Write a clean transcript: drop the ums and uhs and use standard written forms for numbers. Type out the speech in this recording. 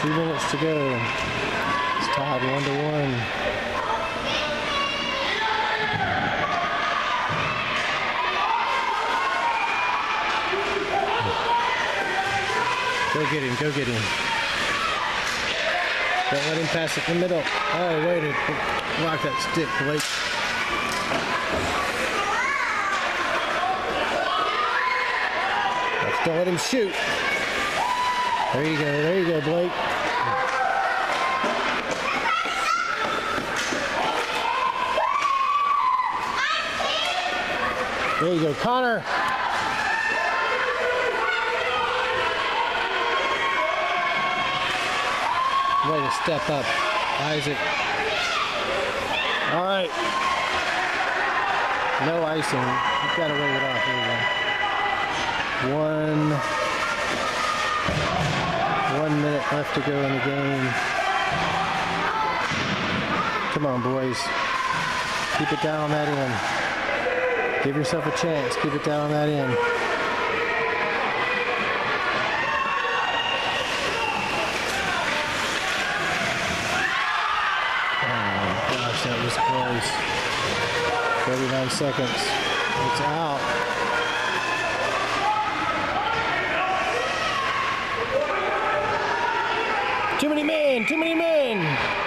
2 minutes to go. It's tied 1-1. Go get him, go get him. Don't let him pass it in the middle. Oh, way to block that stick, Blake. Don't let him shoot. There you go, Blake. There you go, Connor. Way to step up, Isaac. All right. No icing. You've got to wave it off. Here we go. 1 minute left to go in the game. Come on, boys. Keep it down on that end. Give yourself a chance. Keep it down on that end. That was close. 39 seconds. It's out. Too many men! Too many men!